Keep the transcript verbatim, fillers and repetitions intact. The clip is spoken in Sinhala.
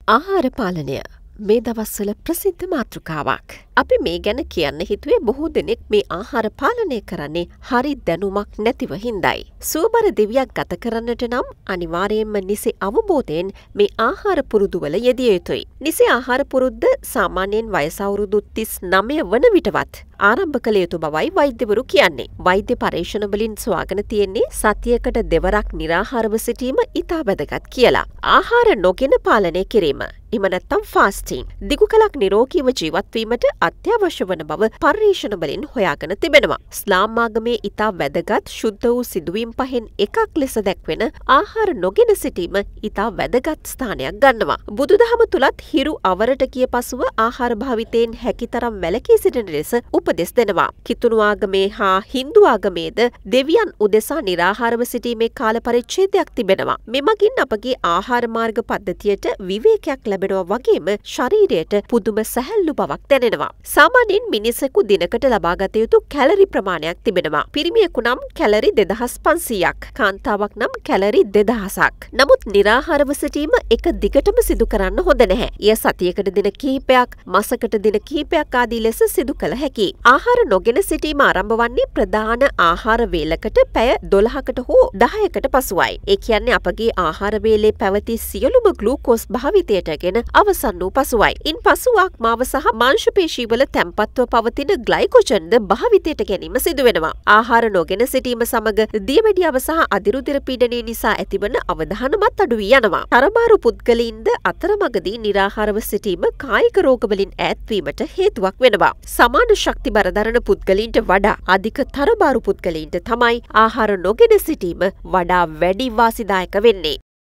ආහාර පාලනය මේ දවස්වල ප්‍රසිද්ධ මාතෘකාවක්. අපි මේ ගැන කියන්න හිතුවේ බොහෝ දෙනෙක් මේ ආහාර පාලනය කරන්නේ හරි දැනුමක් නැතිව හින්දායි. සුවබර දිවියක් ගත කරන්නට නම් අනිවාර්යයෙන්ම නිසි අවබෝධයෙන් මේ ආහාර පුරුදුවල යෙදිය යුතුයි. නිසි ආහාර පුරුද්ද සාමාන්‍යයෙන් වයස අවුරුදු තිස් නවය වන විටවත් ආරම්භ කළ යුතු බවයි වෛද්‍යවරු කියන්නේ. වෛද්‍ය පරීක්ෂණ වලින් සොයාගෙන තියෙන්නේ සතියකට දෙවරක් නිරාහාරව සිටීම ඉතා වැදගත් කියලා. ආහාර නොගෙන පාලනය කිරීම එහෙම නැත්නම් ෆාස්ටිං දිගු කලක් නිරෝගීව ජීවත් වීමට අත්‍යවශ්‍ය වන බව පරීක්ෂණ වලින් හොයාගෙන තිබෙනවා. ඉස්ලාම් ආගමේ ඉතා වැදගත් ශුද්ධ වූ සිදුවීම් පහෙන් එකක් ලෙස දැක්වෙන ආහාර නොගෙන සිටීම ඉතා වැදගත් ස්ථානයක් ගන්නවා. බුදුදහම තුලත් හිරු අවරට ගිය පසුව ආහාර භාවිතයෙන් හැකිතරම් වැළකී සිටින ලෙස උපදෙස් දෙනවා. කිතුණු ආගමේ හා හින්දු ආගමේද දෙවියන් උදෙසා නිරාහාරව සිටීමේ කාල පරිච්ඡේදයක් තිබෙනවා. මෙමගින් අපගේ ආහාර මාර්ග පද්ධතියට විවේකයක් ලැබෙනවා වගේම ශරීරයට පුදුම සැහැල්ලු බවක් දැනෙනවා. සාමාන්‍යයෙන් මිනිසෙකු දිනකට ලබාගත යුතු කැලරි ප්‍රමාණයක් තිබෙනවා. පිරිමියෙකු නම් කැලරි දෙදහස් පන්සීයක්, කාන්තාවක් නම් කැලරි දෙදහසක්. නමුත් නිරාහාරව සිටීම එක දිගටම සිදු කරන්න හොඳ නැහැ. එය සතියකට දින කිහිපයක්, මාසකට දින කිහිපයක් ආදී ලෙස සිදු කළ හැකියි. ආහාර නොගෙන සිටීම ආරම්භ වන්නේ ප්‍රධාන ආහාර වේලකට පැය දොළහකට හෝ දහයකට පසුවයි. ඒ කියන්නේ අපගේ ආහාර වේලේ පැවති සියලුම ග්ලූකෝස් භාවිතයට ගෙන අවසන් වූ පසුවයි. ඉන් පසු ආත්මාව සහ මාංශ පේශීවල තැන්පත්ව පවතින ග්ලයිකෝජන්ද භාවිතයට ගැනීම සිදු වෙනවා. ආහාර නොගෙන සිටීම සමග දියවැඩියාව සහ අදිරුදිර පීඩනය නිසා ඇතිවන අවදානමත් අඩු වී යනවා. තරබාරු පුද්ගලයින්ද අතරමඟදී නිරාහාරව සිටීම කායික රෝගවලින් ඈත්වීමට හේතුවක් වෙනවා. සමාන ශක්ති බර දරන පුද්ගලයින්ට වඩා අධික තරබාරු පුද්ගලයින්ට තමයි ආහාර නොගෙන සිටීම වඩා වැඩි වාසිදායක වෙන්නේ.